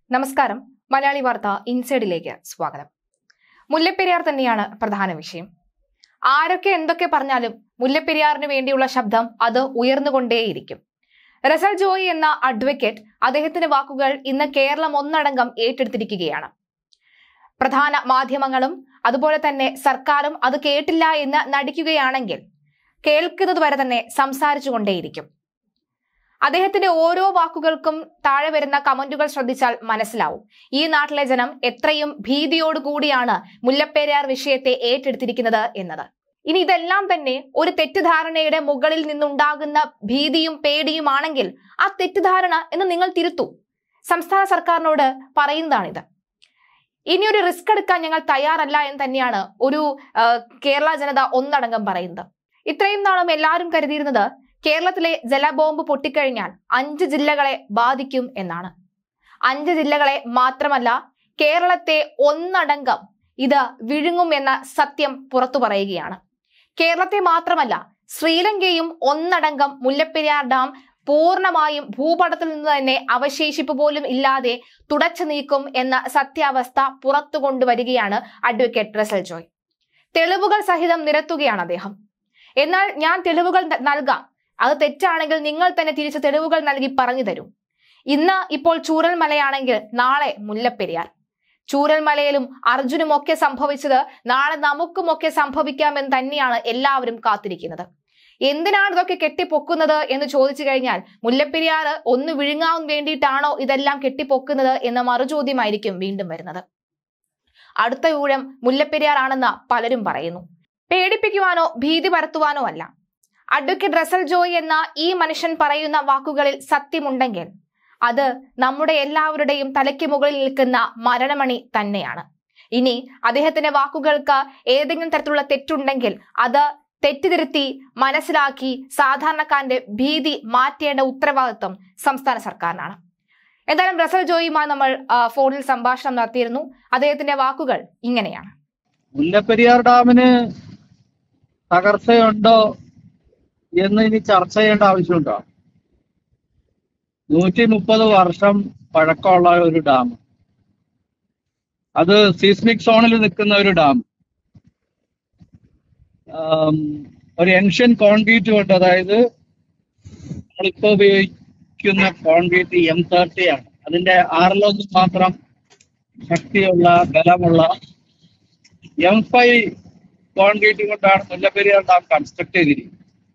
നമസ്കാരം. മലയാളി വാർത്ത ഇൻസൈഡിലേക്ക് സ്വാഗതം. മുല്ലപ്പെരിയാർ തന്നെയാണ് പ്രധാന വിഷയം. ആരൊക്കെ എന്തൊക്കെ പറഞ്ഞാലും മുല്ലപ്പെരിയാറിന് വേണ്ടിയുള്ള ശബ്ദം അത് ഉയർന്നുകൊണ്ടേയിരിക്കും. റസൽ ജോയി എന്ന അഡ്വക്കേറ്റ്, അദ്ദേഹത്തിന്റെ വാക്കുകൾ ഇന്ന് കേരളം ഒന്നടങ്കം ഏറ്റെടുത്തിരിക്കുകയാണ്. പ്രധാന മാധ്യമങ്ങളും അതുപോലെ തന്നെ സർക്കാരും അത് കേട്ടില്ല എന്ന് നടിക്കുകയാണെങ്കിൽ കേൾക്കുന്നത് വരെ തന്നെ സംസാരിച്ചു കൊണ്ടേയിരിക്കും. അദ്ദേഹത്തിന്റെ ഓരോ വാക്കുകൾക്കും താഴെ വരുന്ന കമന്റുകൾ ശ്രദ്ധിച്ചാൽ മനസ്സിലാവും ഈ നാട്ടിലെ ജനം എത്രയും ഭീതിയോടുകൂടിയാണ് മുല്ലപ്പെരിയാർ വിഷയത്തെ ഏറ്റെടുത്തിരിക്കുന്നത് എന്നത്. ഇനി ഇതെല്ലാം തന്നെ ഒരു തെറ്റിദ്ധാരണയുടെ മുകളിൽ നിന്നുണ്ടാകുന്ന ഭീതിയും പേടിയുമാണെങ്കിൽ ആ തെറ്റിദ്ധാരണ എന്ന് നിങ്ങൾ തിരുത്തൂ. സംസ്ഥാന സർക്കാരിനോട് പറയുന്നതാണിത്. ഇനിയൊരു റിസ്ക് എടുക്കാൻ ഞങ്ങൾ തയ്യാറല്ല എന്ന് തന്നെയാണ് ഒരു കേരള ജനത ഒന്നടങ്കം പറയുന്നത്. ഇത്രയും നാളും എല്ലാവരും കരുതിയിരുന്നത് കേരളത്തിലെ ജലബോംബ് പൊട്ടിക്കഴിഞ്ഞാൽ 5 ജില്ലകളെ ബാധിക്കും എന്നാണ്. 5 ജില്ലകളെ മാത്രമല്ല, കേരളത്തെ ഒന്നടങ്കം ഇത് വിഴുങ്ങും എന്ന സത്യം പുറത്തു പറയുകയാണ്. കേരളത്തെ മാത്രമല്ല, ശ്രീലങ്കയും ഒന്നടങ്കം മുല്ലപ്പെരിയാർ ഡാം പൂർണ്ണമായും ഭൂപടത്തിൽ നിന്ന് തന്നെ അവശേഷിപ്പ് പോലും ഇല്ലാതെ തുടച്ചു നീക്കും എന്ന സത്യാവസ്ഥ പുറത്തു കൊണ്ടുവരികയാണ് അഡ്വക്കേറ്റ് റസൽ ജോയ്. തെളിവുകൾ സഹിതം നിരത്തുകയാണ് അദ്ദേഹം. എന്നാൽ ഞാൻ തെളിവുകൾ നൽകാം, അത് തെറ്റാണെങ്കിൽ നിങ്ങൾ തന്നെ തിരിച്ച് തെളിവുകൾ നൽകി പറഞ്ഞു തരും. ഇന്ന് ഇപ്പോൾ ചൂരൽമലയാണെങ്കിൽ നാളെ മുല്ലപ്പെരിയാർ. ചൂരൽമലയിലും അർജുനും ഒക്കെ സംഭവിച്ചത് നാളെ നമുക്കുമൊക്കെ സംഭവിക്കാമെന്ന് തന്നെയാണ് എല്ലാവരും കാത്തിരിക്കുന്നത്. എന്തിനാണ് ഇതൊക്കെ കെട്ടിപ്പൊക്കുന്നത് എന്ന് ചോദിച്ചു കഴിഞ്ഞാൽ മുല്ലപ്പെരിയാർ ഒന്ന് വിഴുങ്ങാൻ വേണ്ടിയിട്ടാണോ ഇതെല്ലാം കെട്ടിപ്പൊക്കുന്നത് എന്ന മറുചോദ്യമായിരിക്കും വീണ്ടും വരുന്നത്. അടുത്ത ഊഴം മുല്ലപ്പെരിയാർ ആണെന്ന് പലരും പറയുന്നു. പേടിപ്പിക്കുവാനോ ഭീതി പരത്തുവാനോ അല്ല. അഡ്വക്കേറ്റ് റസൽ ജോയ് എന്ന ഈ മനുഷ്യൻ പറയുന്ന വാക്കുകളിൽ സത്യമുണ്ടെങ്കിൽ അത് നമ്മുടെ എല്ലാവരുടെയും തലയ്ക്ക് മുകളിൽ നിൽക്കുന്ന മരണമണി തന്നെയാണ്. ഇനി അദ്ദേഹത്തിന്റെ വാക്കുകൾക്ക് ഏതെങ്കിലും തരത്തിലുള്ള തെറ്റുണ്ടെങ്കിൽ അത് തെറ്റിതിരുത്തി മനസ്സിലാക്കി സാധാരണക്കാരന്റെ ഭീതി മാറ്റേണ്ട ഉത്തരവാദിത്വം സംസ്ഥാന സർക്കാരിനാണ്. എന്തായാലും റസൽ ജോയിയുമായി നമ്മൾ ഫോണിൽ സംഭാഷണം നടത്തിയിരുന്നു. അദ്ദേഹത്തിന്റെ വാക്കുകൾ ഇങ്ങനെയാണ്. മുല്ലപ്പെരിയാർ ഡാമിന് തകർച്ചയുണ്ടോ എന്ന് ഇനി ചർച്ച ചെയ്യേണ്ട ആവശ്യമുണ്ടോ? 130 വർഷം പഴക്കമുള്ള ഒരു ഡാം, അത് സീസ്മിക് സോണിൽ നിൽക്കുന്ന ഒരു ഡാം, ഒരു ഏൻഷ്യൻ കോൺക്രീറ്റ് കൊണ്ട്, അതായത് നമ്മളിപ്പോ ഉപയോഗിക്കുന്ന കോൺക്രീറ്റ് M30 ആണ്. അതിന്റെ 6 മാത്രം ശക്തിയുള്ള ബലമുള്ള M5 കോൺക്രീറ്റ് കൊണ്ടാണ് മുല്ലപ്പെരിയാർ ഡാം കൺസ്ട്രക്ട് ചെയ്തിരിക്കുന്നത്.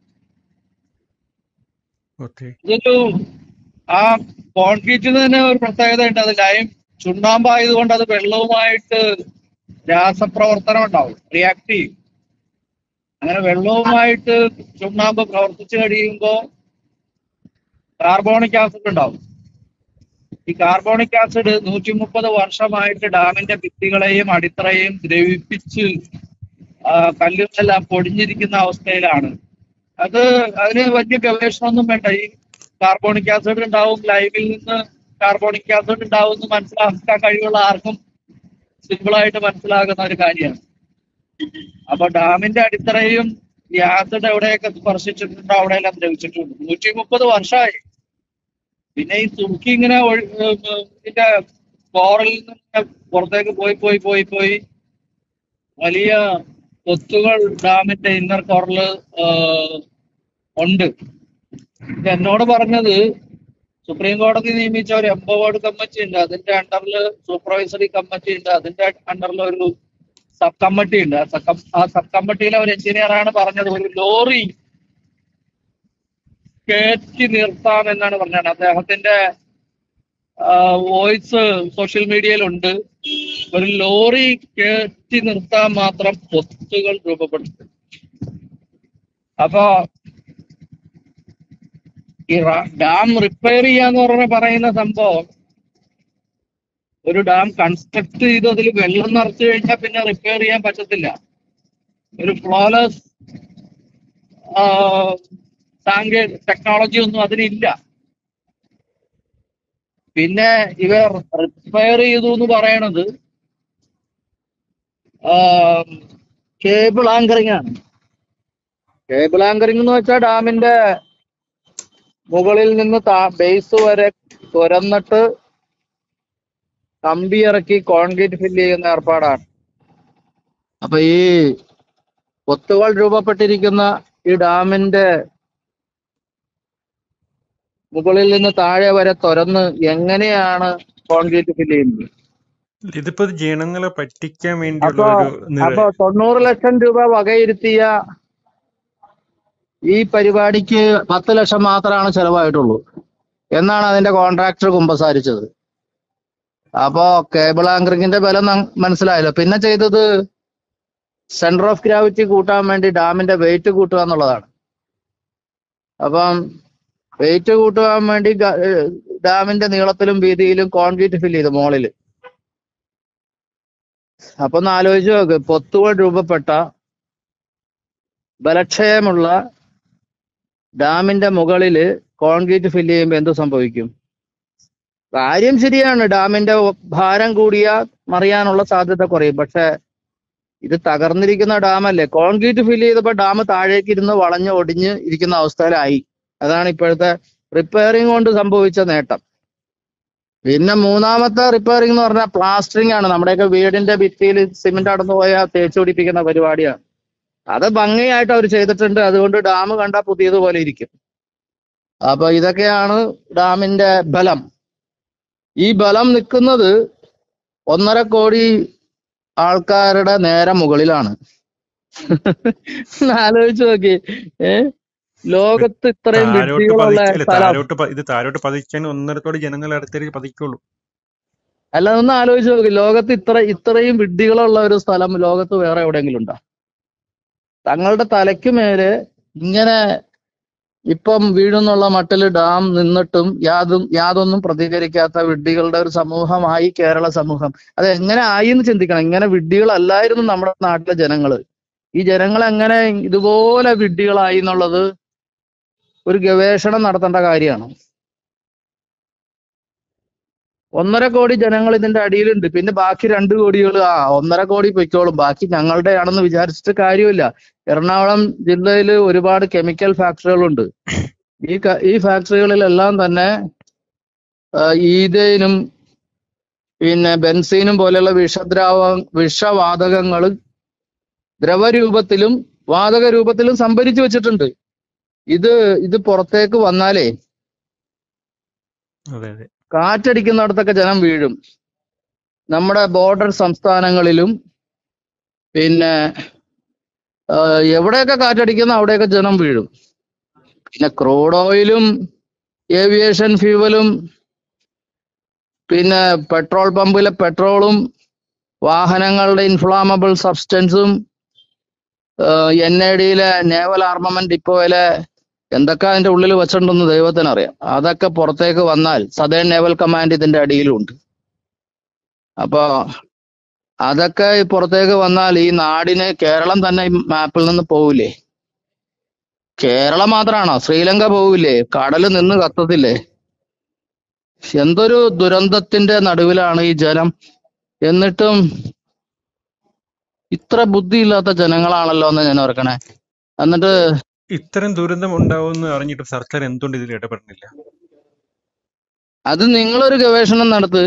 ഇതൊരു ആ കോൺക്രീറ്റിന് തന്നെ ഒരു പ്രത്യേകത ഉണ്ട്. അത് ലൈം ചുണ്ണാമ്പായതുകൊണ്ട് അത് വെള്ളവുമായിട്ട് രാസപ്രവർത്തനം ഉണ്ടാവും, റിയാക്ട് ചെയ്യും. അങ്ങനെ വെള്ളവുമായിട്ട് ചുണ്ണാമ്പ് പ്രവർത്തിച്ചു കഴിയുമ്പോൾ കാർബോണിക് ആസിഡ് ഉണ്ടാവും. ഈ കാർബോണിക് ആസിഡ് 130 വർഷമായിട്ട് ഡാമിന്റെ ഭിത്തികളെയും അടിത്തറയെയും ദ്രവിപ്പിച്ച് കല്ലുകളെല്ലാം പൊടിഞ്ഞിരിക്കുന്ന അവസ്ഥയിലാണ്. അതിന് വലിയ ഗവേഷണമൊന്നും വേണ്ട. ഈ കാർബോണിക് ആസിഡ് ഉണ്ടാവും, ലൈമിൽ നിന്ന് കാർബോണിക് ആസിഡ് ഉണ്ടാവും എന്ന് മനസ്സിലാക്കാൻ കഴിവുള്ള ആർക്കും സിമ്പിളായിട്ട് മനസ്സിലാകുന്ന ഒരു കാര്യമാണ്. അപ്പൊ ഡാമിന്റെ അടിത്തറയും ഈ ആസിഡ് എവിടെയൊക്കെ സ്പർശിച്ചിട്ടുണ്ടോ അവിടെയെല്ലാം ദ്രവിച്ചിട്ടുണ്ട്. 130 വർഷമായി. പിന്നെ ഈ തുർക്കി ഇങ്ങനെ ഇതിന്റെ കോറിൽ നിന്ന് പുറത്തേക്ക് പോയി വലിയ കൊത്തുകൾ ഡാമിന്റെ ഇന്നർ കോറിൽ ഉണ്ട്. എന്നോട് പറഞ്ഞത് സുപ്രീം കോടതി നിയമിച്ച ഒരു എംപവേർഡ് കമ്മിറ്റി ഉണ്ട്, അതിന്റെ അണ്ടറിൽ സൂപ്പർവൈസറി കമ്മിറ്റി ഉണ്ട്, അതിന്റെ അണ്ടറിൽ ഒരു സബ് കമ്മിറ്റി ഉണ്ട്. ആ സബ് കമ്മിറ്റിയിലെ ഒരു എഞ്ചിനീയറാണ് പറഞ്ഞത് ഒരു ലോറി കയറ്റി നിർത്താമെന്നാണ് പറഞ്ഞത്. അദ്ദേഹത്തിന്റെ വോയിസ് സോഷ്യൽ മീഡിയയിലുണ്ട്. ഒരു ലോറി കയറ്റി നിർത്താൻ മാത്രം കൊത്തുകൾ രൂപപ്പെടുത്തും. അപ്പൊ ഈ ഡാം റിപ്പയർ ചെയ്യാന്ന് പറയുന്ന സംഭവം, ഒരു ഡാം കൺസ്ട്രക്ട് ചെയ്ത് അതിൽ വെള്ളം നിറച്ചു കഴിഞ്ഞാൽ പിന്നെ റിപ്പയർ ചെയ്യാൻ പറ്റത്തില്ല. ഒരു ഫ്ലോലെസ് ടെക്നോളജി ഒന്നും അതിനില്ല. പിന്നെ ഇവർ റിപ്പയർ ചെയ്തു എന്ന് പറയണത് കേബിൾ ആങ്കറിംഗ് ആണ്. കേബിൾ ആങ്കറിംഗ് എന്ന് വെച്ചാൽ ഡാമിന്റെ മുകളിൽ നിന്ന് ബേസ് വരെ തുരന്നിട്ട് കമ്പി ഇറക്കി കോൺക്രീറ്റ് ഫില്ല് ചെയ്യുന്ന ഏർപ്പാടാണ്. അപ്പൊ ഈ കൊത്തുകൾ രൂപപ്പെട്ടിരിക്കുന്ന ഈ ഡാമിന്റെ മുകളിൽ നിന്ന് താഴെ വരെ തുരന്ന് എങ്ങനെയാണ് കോൺക്രീറ്റ് ഫില്ല് ചെയ്യുന്നത്? ഇതിപ്പോ ജനങ്ങളെ പറ്റിക്കാൻ വേണ്ടിയുള്ള അപ്പൊ ഒരു അപ്പൊ 90 ലക്ഷം രൂപ വകയിരുത്തിയ ഈ പരിപാടിക്ക് 10 ലക്ഷം മാത്രമാണ് ചെലവായിട്ടുള്ളൂ എന്നാണ് അതിന്റെ കോൺട്രാക്ടർ കുമ്പസാരിച്ചത്. അപ്പോ കേബിൾ ആങ്കറിങ്ങിന്റെ ബലം മനസ്സിലായല്ലോ. പിന്നെ ചെയ്തത് സെന്റർ ഓഫ് ഗ്രാവിറ്റി കൂട്ടാൻ വേണ്ടി ഡാമിന്റെ വെയിറ്റ് കൂട്ടുക എന്നുള്ളതാണ്. അപ്പം വെയിറ്റ് കൂട്ടുവാൻ വേണ്ടി ഡാമിന്റെ നീളത്തിലും വീതിയിലും കോൺക്രീറ്റ് ഫില്ല് ചെയ്തു മോളില്. അപ്പൊ ഒന്ന് ആലോചിച്ച് നോക്ക്, പൊത്തുകൾ രൂപപ്പെട്ട ബലക്ഷയമുള്ള ഡാമിന്റെ മുകളില് കോൺക്രീറ്റ് ഫില്ല് ചെയ്യുമ്പോൾ എന്ത് സംഭവിക്കും? കാര്യം ശരിയാണ്, ഡാമിന്റെ ഭാരം കൂടിയാൽ മറിയാനുള്ള സാധ്യത കുറയും. പക്ഷെ ഇത് തകർന്നിരിക്കുന്ന ഡാമല്ലേ. കോൺക്രീറ്റ് ഫില്ല് ചെയ്തപ്പോൾ ഡാം താഴേക്ക് ഇരുന്ന് വളഞ്ഞ് ഒടിഞ്ഞ് ഇരിക്കുന്ന അവസ്ഥയിലായി. അതാണ് ഇപ്പോഴത്തെ റിപ്പയറിംഗ് കൊണ്ട് സംഭവിച്ച നേട്ടം. പിന്നെ മൂന്നാമത്തെ റിപ്പയറിംഗ് എന്ന് പറഞ്ഞാൽ പ്ലാസ്റ്ററിംഗ് ആണ്. നമ്മുടെയൊക്കെ വീടിന്റെ ഭിത്തിയിൽ സിമെന്റ് അടന്നു പോയാൽ തേച്ച് പിടിപ്പിക്കുന്ന പരിപാടിയാണ്. അത് ഭംഗിയായിട്ട് അവർ ചെയ്തിട്ടുണ്ട്. അതുകൊണ്ട് ഡാം കണ്ടാൽ പുതിയതുപോലെ ഇരിക്കും. അപ്പൊ ഇതൊക്കെയാണ് ഡാമിന്റെ ബലം. ഈ ബലം നിൽക്കുന്നത് 1.5 കോടി ആൾക്കാരുടെ നേരെ മുകളിലാണ്. ആലോചിച്ച് നോക്കി. ലോകത്ത് ഇത്രയും വിഡ്ഢികളുള്ള സ്ഥലം. ഇത് താഴോട്ട് പതിക്കാൻ 1.5 കോടി ജനങ്ങളെ അടുത്തേക്ക് പതിക്കുള്ളൂ. അല്ല, ഒന്ന് ആലോചിച്ച് നോക്കി. ലോകത്ത് ഇത്രയും വിഡ്ഢികളുള്ള ഒരു സ്ഥലം ലോകത്ത് വേറെ എവിടെയെങ്കിലും ഉണ്ടോ? തങ്ങളുടെ തലയ്ക്ക് മേലെ ഇങ്ങനെ ഇപ്പം വീഴുന്നുള്ള മട്ടിൽ ഡാം നിന്നിട്ടും യാതൊന്നും പ്രതികരിക്കാത്ത വിഡ്ഢികളുടെ ഒരു സമൂഹമായി കേരള സമൂഹം. അത് എങ്ങനെ ആയി എന്ന് ചിന്തിക്കണം. ഇങ്ങനെ വിഡ്ഢികളല്ലായിരുന്നു നമ്മുടെ നാട്ടിലെ ജനങ്ങള്. ഈ ജനങ്ങൾ എങ്ങനെ ഇതുപോലെ വിഡ്ഢികളായി എന്നുള്ളത് ഒരു ഗവേഷണം നടത്തേണ്ട കാര്യമാണ്. 1.5 കോടി ജനങ്ങൾ ഇതിന്റെ അടിയിലുണ്ട്. പിന്നെ ബാക്കി 2 കോടികൾ 1.5 കോടി പൊയ്ക്കോളും, ബാക്കി ഞങ്ങളുടെ ആണെന്ന് വിചാരിച്ചിട്ട് കാര്യമില്ല. എറണാകുളം ജില്ലയിൽ ഒരുപാട് കെമിക്കൽ ഫാക്ടറികളുണ്ട്. ഈ ഫാക്ടറികളിലെല്ലാം തന്നെ ഈഥെയിനും പിന്നെ ബെൻസീനും പോലെയുള്ള വിഷവാതകങ്ങൾ ദ്രവരൂപത്തിലും വാതക രൂപത്തിലും സംഭരിച്ചു വെച്ചിട്ടുണ്ട്. ഇത് പുറത്തേക്ക് വന്നാലേ കാറ്റടിക്കുന്നിടത്തൊക്കെ ജനം വീഴും. നമ്മുടെ ബോർഡർ സംസ്ഥാനങ്ങളിലും പിന്നെ എവിടെയൊക്കെ കാറ്റടിക്കുന്ന അവിടെയൊക്കെ ജനം വീഴും. പിന്നെ ക്രൂഡ് ഓയിലും ഏവിയേഷൻ ഫ്യൂവലും പിന്നെ പെട്രോൾ പമ്പിലെ പെട്രോളും വാഹനങ്ങളുടെ ഇൻഫ്ലാമബിൾ സബ്സ്റ്റൻസും NADയിലെ നേവൽ ആർമമെന്റ് ഡിപ്പോയിലെ എന്തൊക്കെ അതിന്റെ ഉള്ളിൽ വെച്ചിട്ടുണ്ടെന്ന് ദൈവത്തിനറിയാം. അതൊക്കെ പുറത്തേക്ക് വന്നാൽ സദേൺ നേവൽ കമാൻഡ് ഇതിന്റെ അടിയിലുണ്ട്. അപ്പൊ അതൊക്കെ പുറത്തേക്ക് വന്നാൽ ഈ നാടിന്, കേരളം തന്നെ ഈ മാപ്പിൽ നിന്ന് പോവില്ലേ? കേരളം മാത്രമാണോ? ശ്രീലങ്ക പോവില്ലേ? കടല് നിന്ന് കത്തത്തില്ലേ? എന്തൊരു ദുരന്തത്തിന്റെ നടുവിലാണ് ഈ ജനം. എന്നിട്ടും ഇത്ര ബുദ്ധിയില്ലാത്ത ജനങ്ങളാണല്ലോ എന്ന് ഞാൻ ഓർക്കണേ. എന്നിട്ട് ഇത്തരം ദുരന്തം ഉണ്ടാവുമെന്ന് അറിഞ്ഞിട്ട് സർക്കാർ എന്തുകൊണ്ട് ഇതിൽ ഇടപെടുന്നില്ല? അത് നിങ്ങളൊരു ഗവേഷണം നടത്ത്.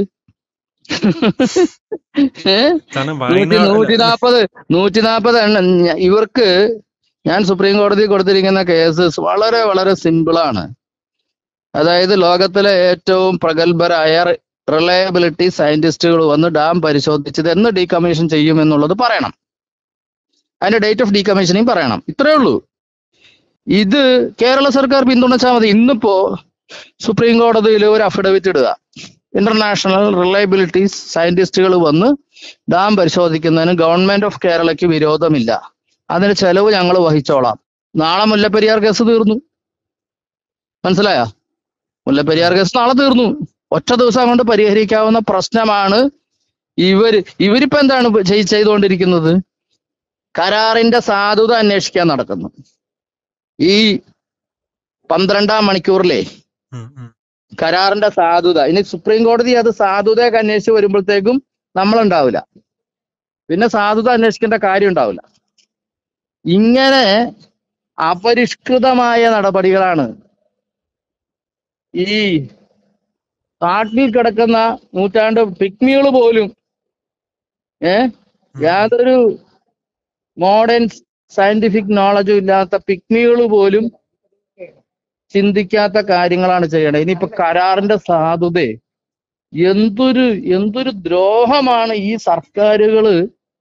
140 ഇവർക്ക് ഞാൻ സുപ്രീം കോടതി കൊടുത്തിരിക്കുന്ന കേസ് വളരെ വളരെ സിമ്പിളാണ്. അതായത് ലോകത്തിലെ ഏറ്റവും പ്രഗത്ഭരായ റിലയബിലിറ്റി സയന്റിസ്റ്റുകൾ വന്ന് ഡാം പരിശോധിച്ചത് എന്ന് ഡീകമ്മീഷൻ ചെയ്യുമെന്നുള്ളത് പറയണം. അതിന്റെ ഡേറ്റ് ഓഫ് ഡീകമ്മീഷനിങ് പറയണം. ഇത്രയേ ഉള്ളൂ. ഇത് കേരള സർക്കാർ പിന്തുണച്ചാൽ മതി. ഇന്നിപ്പോ സുപ്രീം കോടതിയിൽ ഒരു അഫിഡവിറ്റ് ഇടുക, ഇന്റർനാഷണൽ റിലയബിലിറ്റി സയന്റിസ്റ്റുകൾ വന്ന് ഡാം പരിശോധിക്കുന്നതിന് ഗവൺമെന്റ് ഓഫ് കേരളയ്ക്ക് വിരോധമില്ല, അതിന് ചെലവ് ഞങ്ങൾ വഹിച്ചോളാം. നാളെ മുല്ലപ്പെരിയാർ കേസ് തീർന്നു. മനസ്സിലായോ? മുല്ലപ്പെരിയാർ കേസ് നാളെ തീർന്നു. ഒറ്റ ദിവസം കൊണ്ട് പരിഹരിക്കാവുന്ന പ്രശ്നമാണ്. ഇവരിപ്പോ എന്താണ് ചെയ്തുകൊണ്ടിരിക്കുന്നത്? കരാറിന്റെ സാധുത അന്വേഷിക്കാൻ നടക്കുന്നു. ഈ 12-ാം മണിക്കൂറിലെ കരാറിന്റെ സാധുത, ഇനി സുപ്രീം കോടതി അത് സാധുതയൊക്കെ അന്വേഷിച്ച് വരുമ്പോഴത്തേക്കും നമ്മളുണ്ടാവില്ല, പിന്നെ സാധുത അന്വേഷിക്കേണ്ട കാര്യം ഉണ്ടാവില്ല. ഇങ്ങനെ അപരിഷ്കൃതമായ നടപടികളാണ് ഈ കാട്ടിൽ കിടക്കുന്ന നൂറ്റാണ്ട് പിഗ്മികൾ പോലും യാതൊരു മോഡേൺ സയന്റിഫിക് നോളജും ഇല്ലാത്ത പിഗ്മികൾ പോലും ചിന്തിക്കാത്ത കാര്യങ്ങളാണ് ചെയ്യണത്. ഇനിയിപ്പോ കരാറിന്റെ സാധുതയെ എന്തൊരു ദ്രോഹമാണ് ഈ സർക്കാരുകള്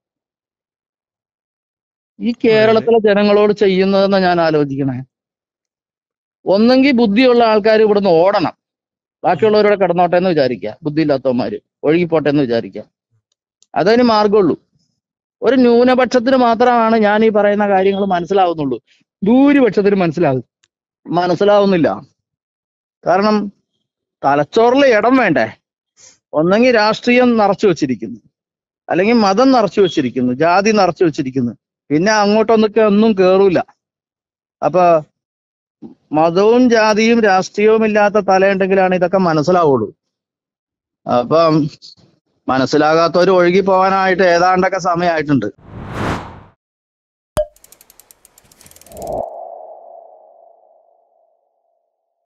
ഈ കേരളത്തിലെ ജനങ്ങളോട് ചെയ്യുന്നതെന്ന് ഞാൻ ആലോചിക്കണേ. ഒന്നെങ്കിൽ ബുദ്ധിയുള്ള ആൾക്കാർ ഇവിടുന്ന് ഓടണം, ബാക്കിയുള്ളവരോടെ കിടന്നോട്ടെ എന്ന് വിചാരിക്കുക, ബുദ്ധിയില്ലാത്തവന്മാര് ഒഴുകിപ്പോട്ടെ എന്ന് വിചാരിക്കുക. അതതിന് മാർഗമുള്ളൂ. ഒരു ന്യൂനപക്ഷത്തിന് മാത്രമാണ് ഞാൻ ഈ പറയുന്ന കാര്യങ്ങൾ മനസ്സിലാവുന്നുള്ളൂ. ഭൂരിപക്ഷത്തിന് മനസ്സിലാവുന്നില്ല. കാരണം തലച്ചോറിൽ ഇടം വേണ്ടേ? ഒന്നെങ്കിൽ രാഷ്ട്രീയം നിറച്ചു വെച്ചിരിക്കുന്നു, അല്ലെങ്കിൽ മതം നിറച്ചു വെച്ചിരിക്കുന്നു, ജാതി നിറച്ചു വെച്ചിരിക്കുന്നു. പിന്നെ അങ്ങോട്ടൊന്നൊക്കെ ഒന്നും കേറൂല. അപ്പൊ മതവും ജാതിയും രാഷ്ട്രീയവും ഇല്ലാത്ത തലയുണ്ടെങ്കിലാണ് ഇതൊക്കെ മനസ്സിലാവുള്ളൂ. അപ്പം മനസ്സിലാകാത്തവർ ഒഴുകി പോകാനായിട്ട് ഏതാണ്ടൊക്കെ സമയമായിട്ടുണ്ട്.